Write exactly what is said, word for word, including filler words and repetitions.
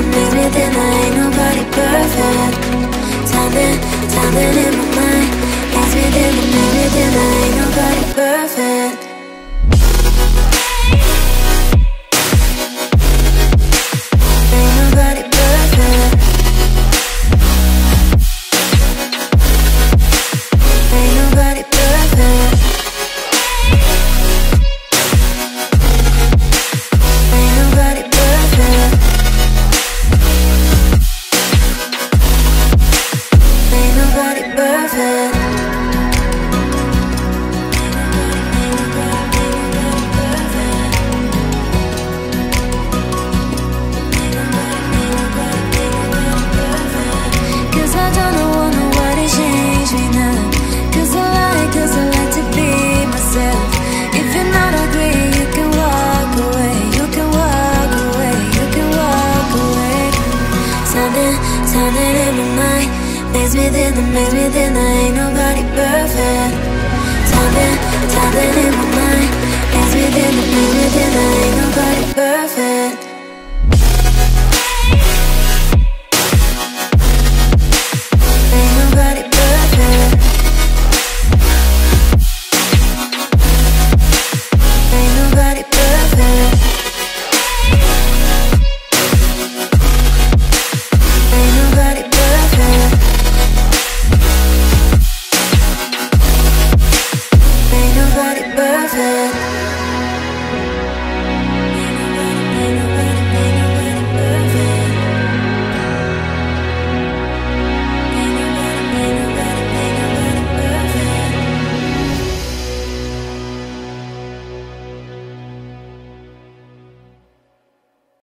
makes me think that ain't nobody perfect. Something, something in my mind makes me think that, makes me think that ain't nobody perfect. Ain't nobody perfect. Ain't nobody perfect. Ain't nobody perfect. Ain't nobody perfect. Cause I don't want nobody change me now. Cause I like, cause I like to be myself. If you're not agree, you can walk away. You can walk away, you can walk away. Something, something in my mind makes me think that, makes me think that ain't nobody perfect. Something, something in my mind makes me think that, makes me think that ain't nobody perfect.